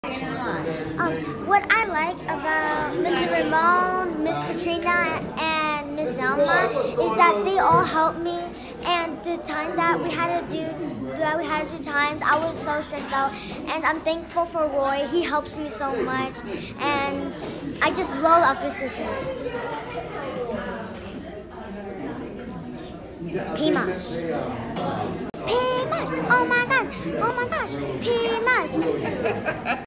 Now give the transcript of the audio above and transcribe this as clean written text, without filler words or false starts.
What I like about Mr. Ramon, Miss Katrina, and Miss Zelma is that they all helped me. And the time that we had to do times, I was so stressed out. And I'm thankful for Roy. He helps me so much. And I just love after school too. PIMOSH. PIMOSH. Oh my gosh. PIMOSH.